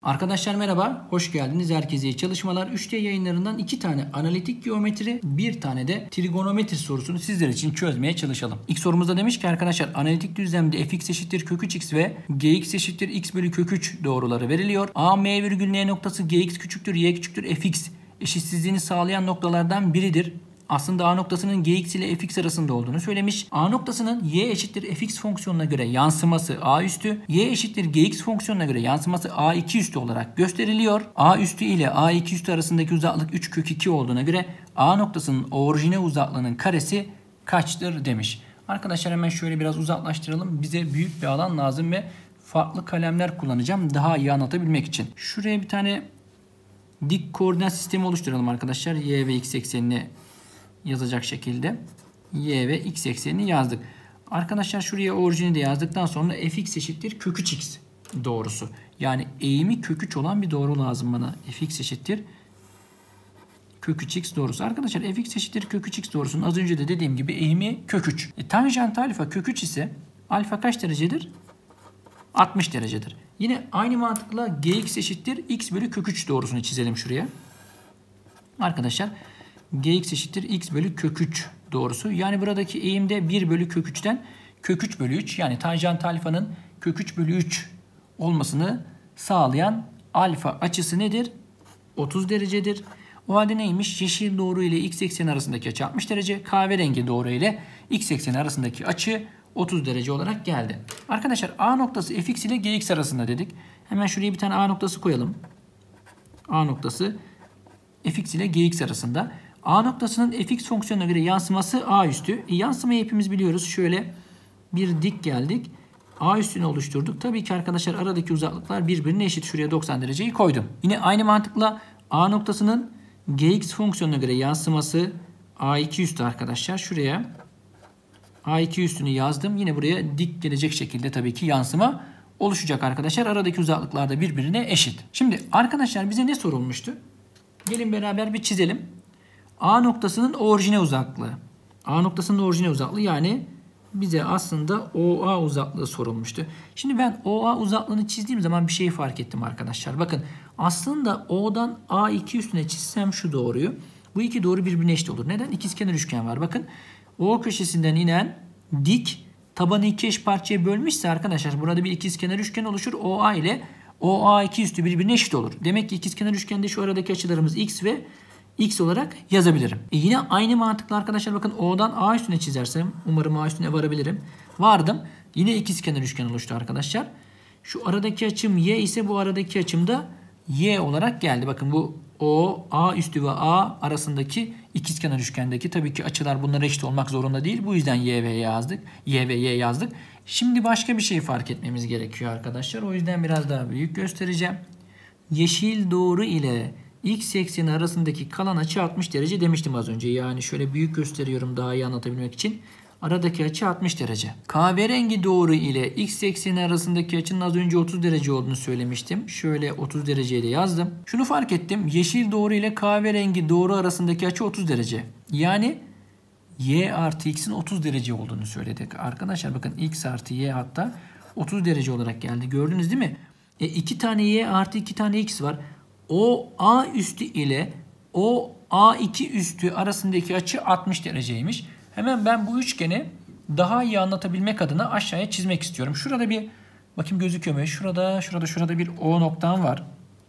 Arkadaşlar merhaba, hoş geldiniz. Herkese iyi çalışmalar. 3D yayınlarından 2 tane analitik geometri, 1 tane de trigonometri sorusunu sizler için çözmeye çalışalım. İlk sorumuzda demiş ki arkadaşlar analitik düzlemde fx eşittir kök 3x ve gx eşittir x bölü kök 3 doğruları veriliyor. A, M virgül N noktası gx küçüktür, y küçüktür fx eşitsizliğini sağlayan noktalardan biridir. Aslında A noktasının gx ile fx arasında olduğunu söylemiş. A noktasının y eşittir fx fonksiyonuna göre yansıması a üstü, y eşittir gx fonksiyonuna göre yansıması a2 üstü olarak gösteriliyor. A üstü ile a2 üstü arasındaki uzaklık 3 kök 2 olduğuna göre A noktasının orijine uzaklığının karesi kaçtır demiş. Arkadaşlar hemen şöyle biraz uzaklaştıralım. Bize büyük bir alan lazım ve farklı kalemler kullanacağım daha iyi anlatabilmek için. Şuraya bir tane dik koordinat sistemi oluşturalım arkadaşlar. Y ve x eksenini yazacak şekilde y ve x eksenini yazdık. Arkadaşlar şuraya orijini de yazdıktan sonra fx eşittir kök 3x doğrusu. Yani eğimi kök 3 olan bir doğru lazım bana. Fx eşittir kök 3x doğrusu. Arkadaşlar fx eşittir kök 3x doğrusunun az önce de dediğim gibi eğimi kök 3. Tanjant alfa kök 3 ise alfa kaç derecedir? 60 derecedir. Yine aynı mantıkla gx eşittir x bölü kök 3 doğrusunu çizelim şuraya. Arkadaşlar gx eşittir x bölü kök 3 doğrusu. Yani buradaki eğimde 1 bölü kök 3'ten kök 3 bölü 3 yani tanjant alfanın kök 3 bölü 3 olmasını sağlayan alfa açısı nedir? 30 derecedir. O halde neymiş? Yeşil doğru ile x ekseni arasındaki açı 60 derece. Kahverengi doğru ile x ekseni arasındaki açı 30 derece olarak geldi. Arkadaşlar A noktası fx ile gx arasında dedik. Hemen şuraya bir tane A noktası koyalım. A noktası fx ile gx arasında. A noktasının fx fonksiyonuna göre yansıması a üstü. Yansımayı hepimiz biliyoruz. Şöyle bir dik geldik. A üstünü oluşturduk. Tabii ki arkadaşlar aradaki uzaklıklar birbirine eşit. Şuraya 90 dereceyi koydum. Yine aynı mantıkla A noktasının gx fonksiyonuna göre yansıması a2 üstü arkadaşlar. Şuraya a2 üstünü yazdım. Yine buraya dik gelecek şekilde tabii ki yansıma oluşacak arkadaşlar. Aradaki uzaklıklar da birbirine eşit. Şimdi arkadaşlar bize ne sorulmuştu? Gelin beraber bir çizelim. A noktasının orijine uzaklığı. A noktasının orijine uzaklığı yani bize aslında OA uzaklığı sorulmuştu. Şimdi ben OA uzaklığını çizdiğim zaman bir şeyi fark ettim arkadaşlar. Bakın aslında O'dan A2 üstüne çizsem şu doğruyu. Bu iki doğru birbirine eşit olur. Neden? İkizkenar üçgen var. Bakın O köşesinden inen dik tabanı iki eş parçaya bölmüşse arkadaşlar burada bir ikizkenar üçgen oluşur. OA ile OA2 üstü birbirine eşit olur. Demek ki ikizkenar üçgende şu aradaki açılarımız x ve x olarak yazabilirim. Yine aynı mantıkla arkadaşlar bakın O'dan A üstüne çizersem umarım A üstüne varabilirim. Vardım. Yine ikizkenar üçgen oluştu arkadaşlar. Şu aradaki açım y ise bu aradaki açım da y olarak geldi. Bakın bu O, A üstü ve A arasındaki ikizkenar üçgendeki tabii ki açılar bunlara eşit olmak zorunda değil. Bu yüzden y ve y yazdık. Y ve y yazdık. Şimdi başka bir şey fark etmemiz gerekiyor arkadaşlar. O yüzden biraz daha büyük göstereceğim. Yeşil doğru ile x ekseni arasındaki kalan açı 60 derece demiştim az önce. Yani şöyle büyük gösteriyorum daha iyi anlatabilmek için. Aradaki açı 60 derece. Kahverengi doğru ile x ekseni arasındaki açının az önce 30 derece olduğunu söylemiştim. Şöyle 30 dereceyle yazdım. Şunu fark ettim. Yeşil doğru ile kahverengi doğru arasındaki açı 30 derece. Yani y artı x'in 30 derece olduğunu söyledik. Arkadaşlar bakın x artı y hatta 30 derece olarak geldi. Gördünüz değil mi? 2 tane y artı 2 tane x var. O A üstü ile o A2 üstü arasındaki açı 60 dereceymiş. Hemen ben bu üçgeni daha iyi anlatabilmek adına aşağıya çizmek istiyorum. Şurada bir bakayım gözüküyor mu? Şurada bir O noktam var.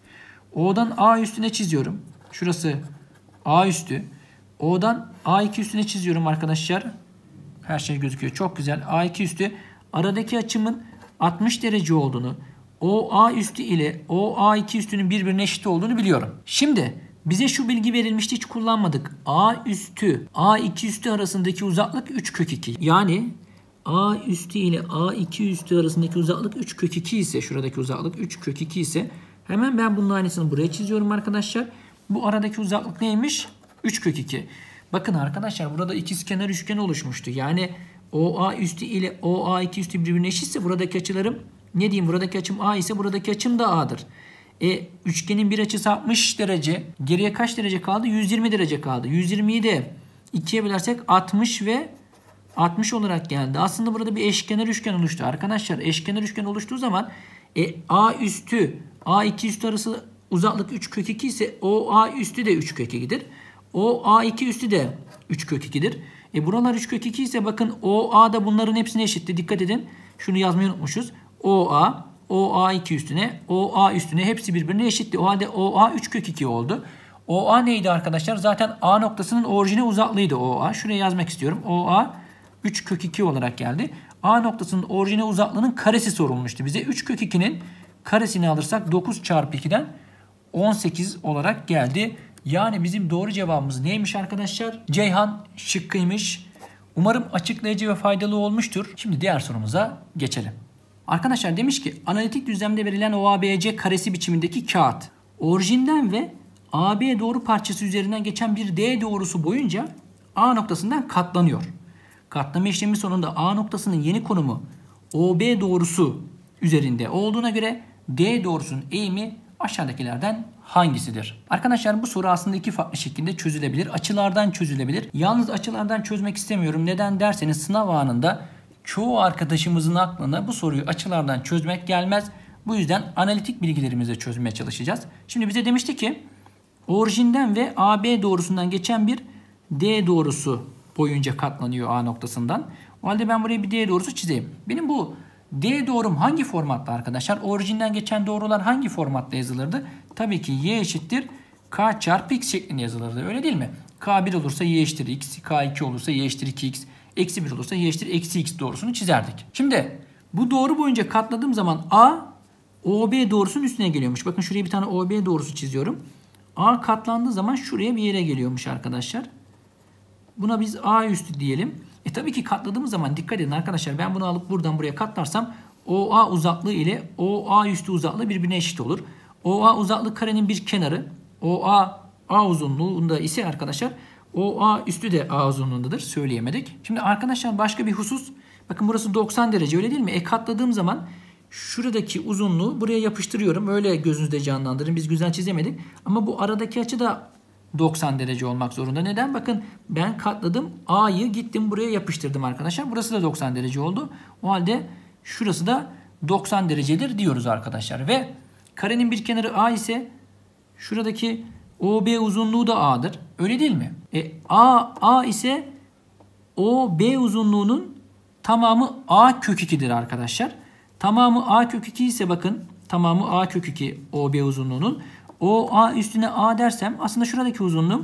O'dan A üstüne çiziyorum. Şurası A üstü. O'dan A2 üstüne çiziyorum arkadaşlar. Her şey gözüküyor. Çok güzel. A2 üstü aradaki açımın 60 derece olduğunu, OA üstü ile OA2 üstünün birbirine eşit olduğunu biliyorum. Şimdi bize şu bilgi verilmişti hiç kullanmadık. A üstü A2 üstü arasındaki uzaklık 3 kök 2. Yani A üstü ile A2 üstü arasındaki uzaklık 3 kök 2 ise şuradaki uzaklık 3 kök 2 ise hemen ben bunun aynısını buraya çiziyorum arkadaşlar. Bu aradaki uzaklık neymiş? 3 kök 2. Bakın arkadaşlar burada ikizkenar üçgen oluşmuştu. Yani OA üstü ile OA2 üstü birbirine eşitse buradaki açılarım ne diyeyim? Buradaki açım A ise buradaki açım da A'dır. Üçgenin bir açısı 60 derece. Geriye kaç derece kaldı? 120 derece kaldı. 120'yi de 2'ye bölersek 60 ve 60 olarak geldi. Aslında burada bir eşkenar üçgen oluştu. Arkadaşlar eşkenar üçgen oluştuğu zaman A üstü A2 üstü arası uzaklık 3 kök 2 ise OA üstü de 3 kök 2'dir. OA2 üstü de 3 kök 2'dir. Buralar 3 kök 2 ise bakın OA da bunların hepsine eşitti. Dikkat edin. Şunu yazmayı unutmuşuz. OA2 üstüne, OA üstüne hepsi birbirine eşitti. O halde OA 3 kök 2 oldu. OA neydi arkadaşlar? Zaten A noktasının orijine uzaklığıydı OA. Şuraya yazmak istiyorum. OA 3 kök 2 olarak geldi. A noktasının orijine uzaklığının karesi sorulmuştu bize. 3 kök 2'nin karesini alırsak 9 çarpı 2'den 18 olarak geldi. Yani bizim doğru cevabımız neymiş arkadaşlar? Ceyhan şıkkıymış. Umarım açıklayıcı ve faydalı olmuştur. Şimdi diğer sorumuza geçelim. Arkadaşlar demiş ki analitik düzlemde verilen OABC karesi biçimindeki kağıt orijinden ve AB doğru parçası üzerinden geçen bir D doğrusu boyunca A noktasından katlanıyor. Katlama işlemi sonunda A noktasının yeni konumu OB doğrusu üzerinde olduğuna göre D doğrusunun eğimi aşağıdakilerden hangisidir? Arkadaşlar bu soru aslında iki farklı şekilde çözülebilir. Açılardan çözülebilir. Yalnız açılardan çözmek istemiyorum. Neden derseniz sınav anında çoğu arkadaşımızın aklına bu soruyu açılardan çözmek gelmez. Bu yüzden analitik bilgilerimizle çözmeye çalışacağız. Şimdi bize demişti ki orijinden ve AB doğrusundan geçen bir D doğrusu boyunca katlanıyor A noktasından. O halde ben buraya bir D doğrusu çizeyim. Benim bu D doğrum hangi formatta arkadaşlar? Orijinden geçen doğrular hangi formatta yazılırdı? Tabii ki y eşittir k çarpı x şeklinde yazılırdı. Öyle değil mi? K1 olursa y eşittir x, K2 olursa y eşittir 2x, eksi 1 olursa y eşittir eksi x doğrusunu çizerdik. Şimdi bu doğru boyunca katladığım zaman A, OB doğrusunun üstüne geliyormuş. Bakın şuraya bir tane OB doğrusu çiziyorum. A katlandığı zaman şuraya bir yere geliyormuş arkadaşlar. Buna biz A üstü diyelim. Tabii ki katladığımız zaman dikkat edin arkadaşlar. Ben bunu alıp buradan buraya katlarsam OA uzaklığı ile OA üstü uzaklığı birbirine eşit olur. OA uzaklığı karenin bir kenarı. OA A uzunluğunda ise arkadaşlar OA üstü de A uzunluğundadır. Söyleyemedik. Şimdi arkadaşlar başka bir husus. Bakın burası 90 derece öyle değil mi? Katladığım zaman şuradaki uzunluğu buraya yapıştırıyorum. Öyle gözünüzde canlandırın. Biz güzel çizemedik. Ama bu aradaki açı da 90 derece olmak zorunda. Neden? Bakın ben katladım. A'yı gittim buraya yapıştırdım arkadaşlar. Burası da 90 derece oldu. O halde şurası da 90 derecedir diyoruz arkadaşlar. Ve karenin bir kenarı A ise şuradaki OB uzunluğu da A'dır. Öyle değil mi? A ise OB uzunluğunun tamamı A kök 2'dir arkadaşlar. Tamamı A kök 2 ise bakın tamamı A kök 2 OB uzunluğunun. OA üstüne A dersem aslında şuradaki uzunluğum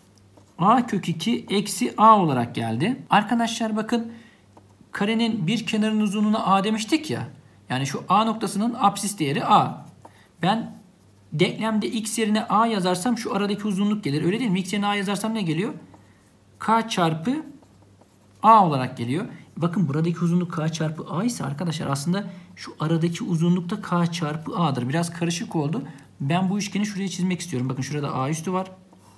A kök 2 eksi A olarak geldi. Arkadaşlar bakın karenin bir kenarının uzunluğuna A demiştik ya. Yani şu A noktasının apsis değeri A. Ben denklemde x yerine A yazarsam şu aradaki uzunluk gelir. Öyle değil mi? X yerine A yazarsam ne geliyor? K çarpı A olarak geliyor. Bakın buradaki uzunluk K çarpı A ise arkadaşlar aslında şu aradaki uzunluk da K çarpı A'dır. Biraz karışık oldu. Ben bu üçgeni şuraya çizmek istiyorum. Bakın şurada A üstü var.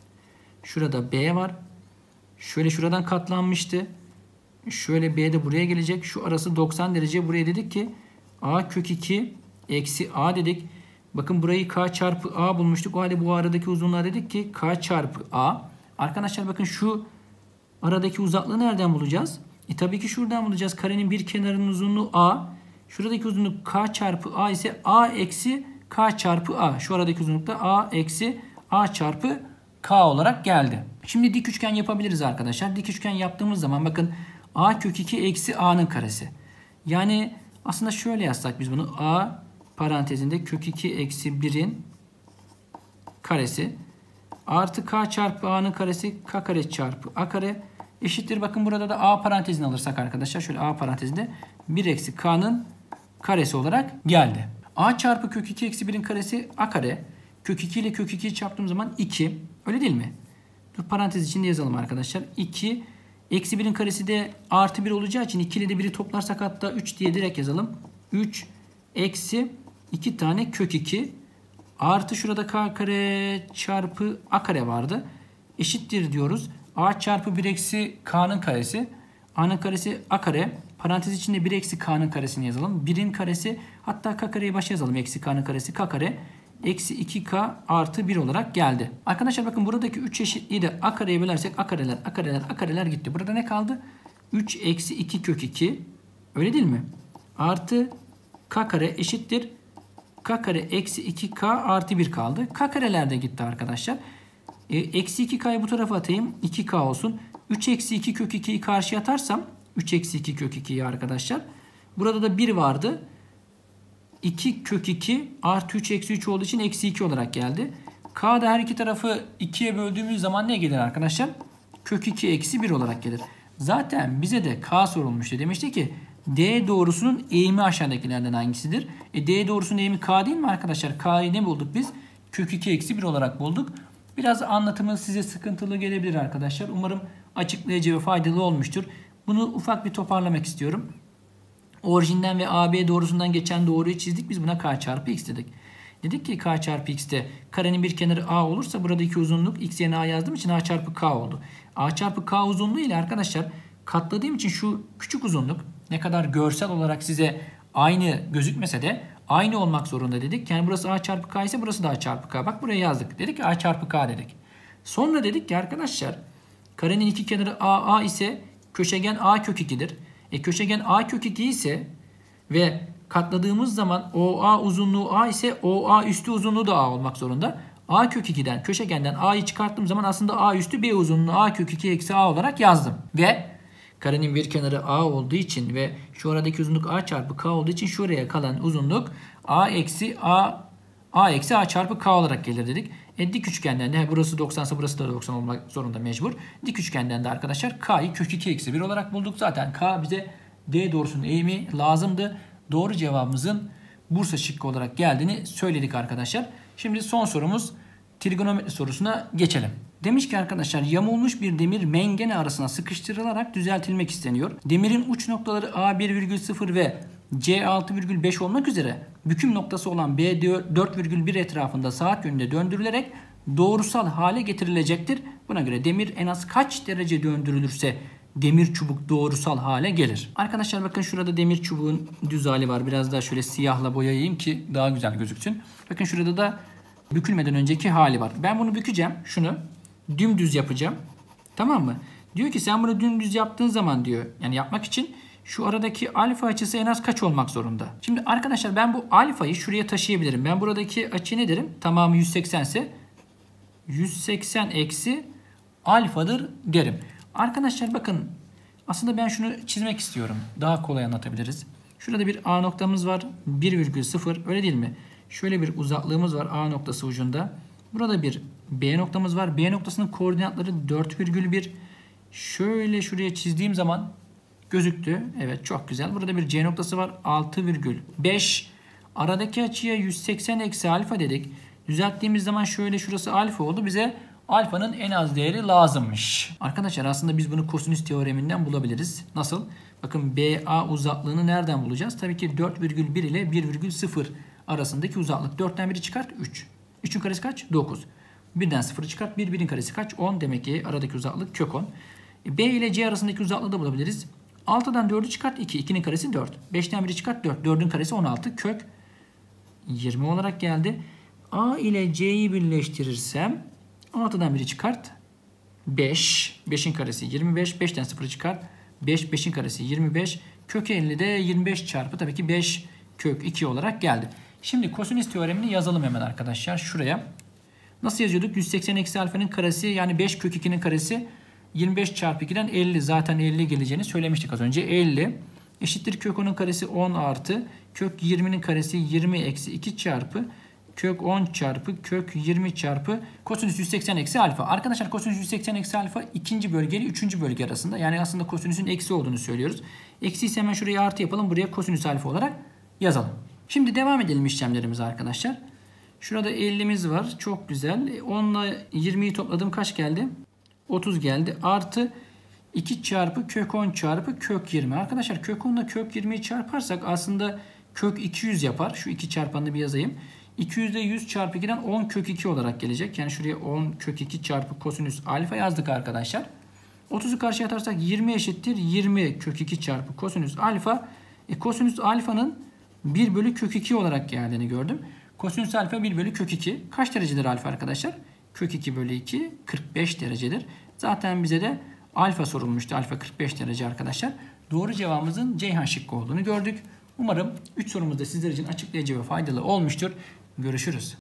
Şurada B var. Şöyle şuradan katlanmıştı. Şöyle B de buraya gelecek. Şu arası 90 derece. Buraya dedik ki A kök 2 eksi A dedik. Bakın burayı K çarpı A bulmuştuk. O halde bu aradaki uzunluğa dedik ki K çarpı A. Arkadaşlar bakın şu aradaki uzaklığı nereden bulacağız? Tabii ki şuradan bulacağız. Karenin bir kenarının uzunluğu A. Şuradaki uzunluk K çarpı A ise A eksi K çarpı A. Şu aradaki uzunluk da A eksi A çarpı K olarak geldi. Şimdi dik üçgen yapabiliriz arkadaşlar. Dik üçgen yaptığımız zaman bakın A kök 2 eksi A'nın karesi. Yani aslında şöyle yazsak biz bunu. A parantezinde kök 2 eksi 1'in karesi artı K çarpı A'nın karesi K kare çarpı A kare eşittir. Bakın burada da A parantezini alırsak arkadaşlar şöyle A parantezinde 1 eksi K'nın karesi olarak geldi. A çarpı kök 2 eksi 1'in karesi A kare. Kök 2 ile kök 2'yi çarptığım zaman 2. Öyle değil mi? Dur parantez içinde yazalım arkadaşlar. 2 eksi 1'in karesi de artı 1 olacağı için 2 ile de 1'i toplarsak hatta 3 diye direkt yazalım. 3 eksi 2 tane kök 2 artı şurada K kare çarpı A kare vardı. Eşittir diyoruz. A çarpı 1 eksi K'nın karesi. A'nın karesi A kare. Parantez içinde 1 eksi K'nın karesini yazalım. 1'in karesi hatta K kareyi başa yazalım. Eksi K'nın karesi K kare. Eksi 2K artı 1 olarak geldi. Arkadaşlar bakın buradaki 3 eşitliği de A kareye bölersek A kareler, A kareler, A kareler gitti. Burada ne kaldı? 3 eksi 2 kök 2. Öyle değil mi? Artı K kare eşittir K kare eksi 2K artı 1 kaldı. K kareler de gitti arkadaşlar. Eksi 2K'yı bu tarafa atayım. 2K olsun. 3 eksi 2 kök 2'yi karşıya atarsam 3 eksi 2 kök 2'yi arkadaşlar. Burada da 1 vardı. 2 kök 2 artı 3 eksi 3 olduğu için eksi 2 olarak geldi. K'da her iki tarafı 2'ye böldüğümüz zaman ne gelir arkadaşlar? Kök 2 eksi 1 olarak gelir. Zaten bize de K sorulmuştu. Demişti ki D doğrusunun eğimi aşağıdakilerden hangisidir? D doğrusunun eğimi K değil mi arkadaşlar? K'yı ne bulduk biz? Kök 2 eksi 1 olarak bulduk. Biraz anlatımı size sıkıntılı gelebilir arkadaşlar. Umarım açıklayıcı ve faydalı olmuştur. Bunu ufak bir toparlamak istiyorum. Orijinden ve AB doğrusundan geçen doğruyu çizdik. Biz buna K çarpı X dedik. Dedik ki K çarpı X'te karenin bir kenarı A olursa buradaki uzunluk X yerine A yazdığım için A çarpı K oldu. A çarpı K uzunluğu ile arkadaşlar katladığım için şu küçük uzunluk ne kadar görsel olarak size aynı gözükmese de aynı olmak zorunda dedik. Yani burası A çarpı K ise burası da A çarpı K. Bak buraya yazdık. Dedik ki A çarpı K dedik. Sonra dedik ki arkadaşlar karenin iki kenarı A ise köşegen A kök 2'dir. Köşegen A kök 2 ise ve katladığımız zaman OA uzunluğu A ise OA üstü uzunluğu da A olmak zorunda. A kök 2'den köşegenden A'yı çıkarttığım zaman aslında A üstü B uzunluğu A kök 2 eksi A olarak yazdım. Ve karenin bir kenarı A olduğu için ve şu aradaki uzunluk A çarpı K olduğu için şuraya kalan uzunluk A eksi A çarpı K olarak gelir dedik. Dik üçgenden de burası 90 ise burası da 90 olmak zorunda mecbur. Dik üçgenden de arkadaşlar K'yı kök 2 eksi 1 olarak bulduk. Zaten K bize D doğrusunun eğimi lazımdı. Doğru cevabımızın Bursa şıkkı olarak geldiğini söyledik arkadaşlar. Şimdi son sorumuz trigonometri sorusuna geçelim. Demiş ki arkadaşlar yamulmuş bir demir mengene arasına sıkıştırılarak düzeltilmek isteniyor. Demirin uç noktaları A1,0 ve C6,5 olmak üzere büküm noktası olan B4,1 etrafında saat yönünde döndürülerek doğrusal hale getirilecektir. Buna göre demir en az kaç derece döndürülürse demir çubuk doğrusal hale gelir. Arkadaşlar bakın şurada demir çubuğun düz hali var. Biraz daha şöyle siyahla boyayayım ki daha güzel gözüksün. Bakın şurada da bükülmeden önceki hali var. Ben bunu bükeceğim. Şunu dümdüz yapacağım. Tamam mı? Diyor ki sen bunu dümdüz yaptığın zaman diyor. Yani yapmak için şu aradaki alfa açısı en az kaç olmak zorunda? Şimdi arkadaşlar ben bu alfayı şuraya taşıyabilirim. Ben buradaki açı ne derim? Tamamı 180 ise 180 eksi alfadır derim. Arkadaşlar bakın aslında ben şunu çizmek istiyorum. Daha kolay anlatabiliriz. Şurada bir A noktamız var. 1,0 öyle değil mi? Şöyle bir uzaklığımız var A noktası ucunda. Burada bir B noktamız var. B noktasının koordinatları 4,1. Şöyle şuraya çizdiğim zaman gözüktü. Evet çok güzel. Burada bir C noktası var. 6,5. Aradaki açıya 180 eksi alfa dedik. Düzelttiğimiz zaman şöyle şurası alfa oldu. Bize alfanın en az değeri lazımmış. Arkadaşlar aslında biz bunu kosinüs teoreminden bulabiliriz. Nasıl? Bakın BA uzaklığını nereden bulacağız? Tabii ki 4,1 ile 1,0 arasındaki uzaklık. 4'ten 1'i çıkart 3. 3'ün karesi kaç? 9. 1'den 0'ı çıkart. 1'in karesi kaç? 10. Demek ki aradaki uzaklık kök 10. B ile C arasındaki uzaklığı da bulabiliriz. 6'dan 4'ü çıkart 2. 2'nin karesi 4. 5'ten 1'i çıkart 4. 4'ün karesi 16. Kök 20 olarak geldi. A ile C'yi birleştirirsem 6'dan 1'i çıkart 5. 5'in karesi 25. 5'ten 0'ı çıkart 5. 5'in karesi 25. Kök 50 de 25 çarpı tabii ki 5 kök 2 olarak geldi. Şimdi kosinüs teoremini yazalım hemen arkadaşlar. Şuraya. Nasıl yazıyorduk? 180 eksi alfanın karesi yani 5 kök 2'nin karesi 25 çarpı 2'den 50. Zaten 50 geleceğini söylemiştik az önce. 50 eşittir kök 10'un karesi 10 artı kök 20'nin karesi 20 eksi 2 çarpı kök 10 çarpı kök 20 çarpı kosinüs 180 eksi alfa. Arkadaşlar kosinüs 180 eksi alfa ikinci bölge ile üçüncü bölge arasında. Yani aslında kosinüsün eksi olduğunu söylüyoruz. Eksi ise hemen şuraya artı yapalım. Buraya kosinüs alfa olarak yazalım. Şimdi devam edelim işlemlerimize arkadaşlar. Şurada 50'miz var. Çok güzel. 10 ile 20'yi topladım. Kaç geldi? 30 geldi. Artı 2 çarpı kök 10 çarpı kök 20. Arkadaşlar kök 10 ile kök 20'yi çarparsak aslında kök 200 yapar. Şu 2 çarpanını bir yazayım. 200 ile 100 çarpı 2'den 10 kök 2 olarak gelecek. Yani şuraya 10 kök 2 çarpı kosinüs alfa yazdık arkadaşlar. 30'u karşıya atarsak 20 eşittir. 20 kök 2 çarpı kosinüs alfa. Kosinüs alfanın 1 bölü kök 2 olarak geldiğini gördüm. Kosinüs alfa 1 bölü kök 2. Kaç derecedir alfa arkadaşlar? Kök 2 bölü 2 45 derecedir. Zaten bize de alfa sorulmuştu. Alfa 45 derece arkadaşlar. Doğru cevabımızın Ceyhan şıkkı olduğunu gördük. Umarım 3 sorumuz da sizler için açıklayıcı ve faydalı olmuştur. Görüşürüz.